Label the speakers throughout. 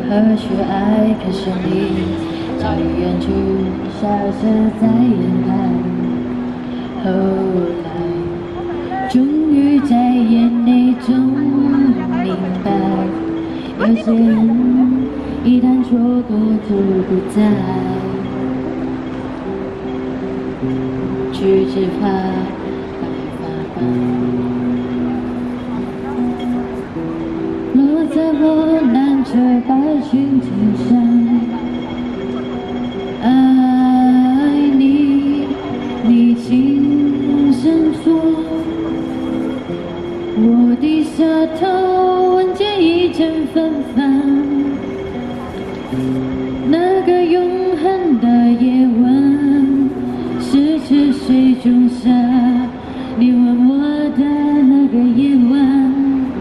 Speaker 1: 何去爱？可是你早已远去，消失在人海。后来，终于在眼泪中明白，有些人一旦错过就不再。橘子花白发白，落在我难遮白裙子上。爱你，你轻声说，我低下头，闻见一阵芬芳。那个永恒的夜晚，是池水中沙，你吻我的那个夜晚，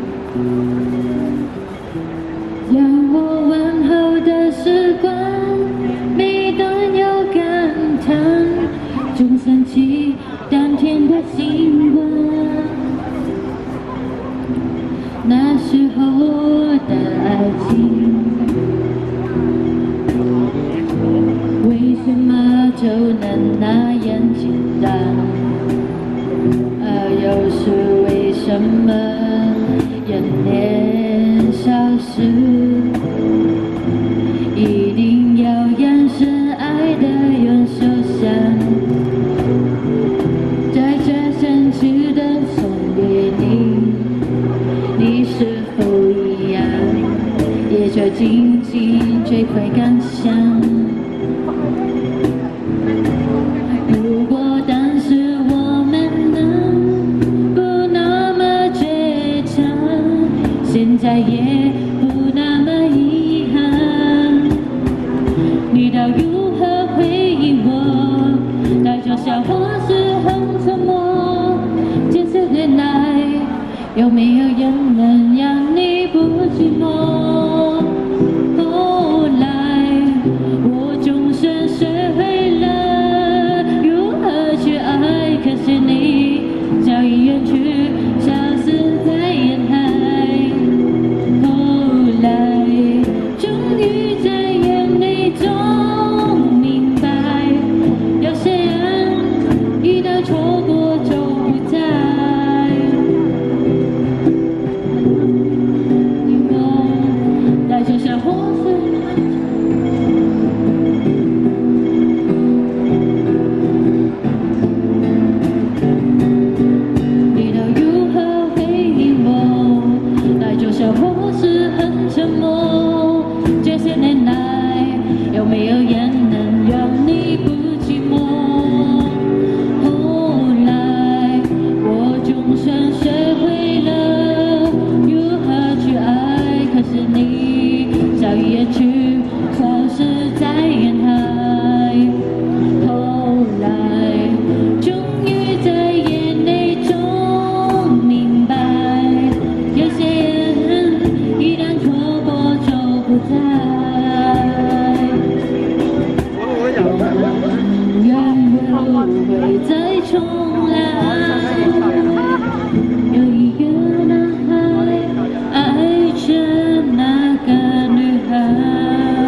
Speaker 1: 让我往后的时光，每段有感叹，中升起淡甜的星光。那时候的爱情，为什么就能那样简单？而又是为什么人年消失？一定要让深爱的人受伤。在这生日的送给你，你是否一样，也就紧紧追回感想？如果当时我们能不那么倔强，现在也不那么遗憾。你要如何回应我？带着笑或是很沉默？这些年来，有没有人能让你不寂寞？后来，我终身学会了如何去爱，可是你早已远去，消失在人海。后来，终于在眼泪中明白，有些人一旦错过就不再。就像火水，你都如何回应我？那就像或是很沉默。这些年来，有没有人能让你不寂寞？后来，我终身学会了如何去爱，可是你早已远去，消失在人海。后来，终于在眼泪中明白，有些人一旦错过就不再。愿不会再重来。有一个男孩爱着那个女孩。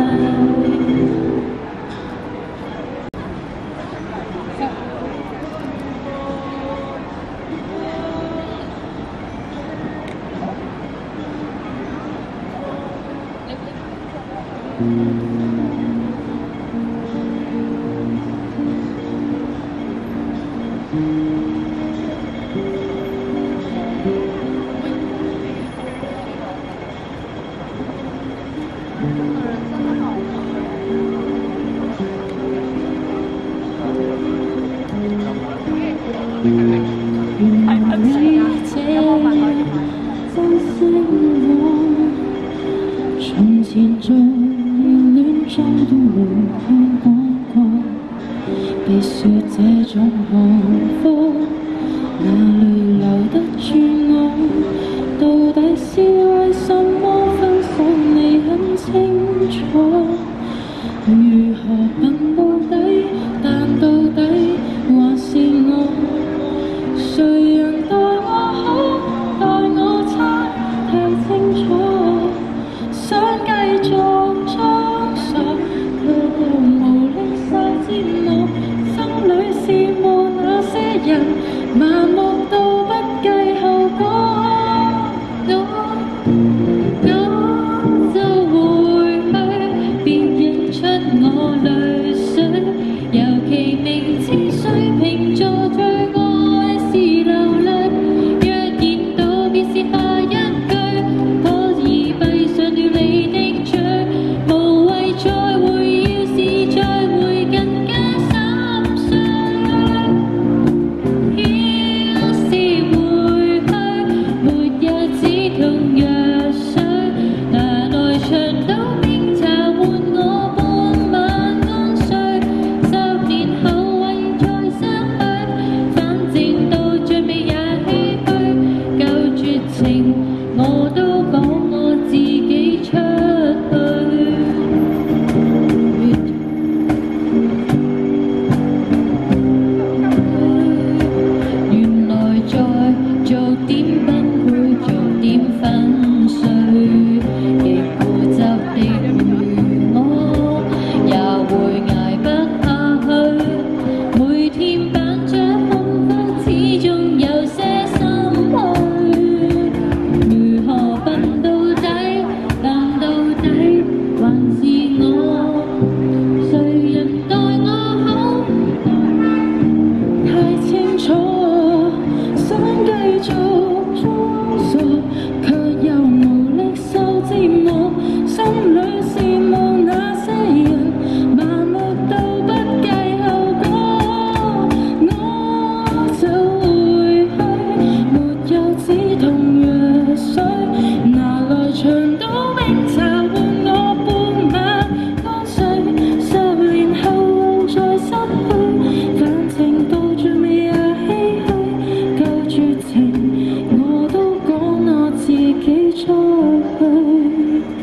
Speaker 1: 春天中凌乱中的路很广阔，被雪遮中寒风，那里留得住我？到底是为什么分手？你很清楚，如何笨到底？但到底還是我，誰人待我好，待我差，太清楚。想繼續。 盲目到不計後果，我就回去，別認出我淚水。尤其明知水瓶座最愛是流淚，若見到必是下一句，可以閉上了你的嘴，無謂再會，要是再會更加心碎。要是回去，沒有止痛藥水，拿來長島冰茶換我半晚安睡。10年後或現在失去，反正到最尾也唏噓。夠絕情，我都講我自己出去。原來在做點崩潰，做點粉碎，極固執的我也會捱不下去。每天扮着幸福，始終有些心虛。如何笨到底，淡到底，還是我？誰人待我好？太清楚，想繼續裝傻，卻又無力受折磨。心裏羨慕那些人，盲目到不計後果，我就回去，沒有止痛藥水，拿來長島冰茶換我半晚安睡。10年後再失去，反正到最尾也唏噓。夠絕情，我都講我自己出去。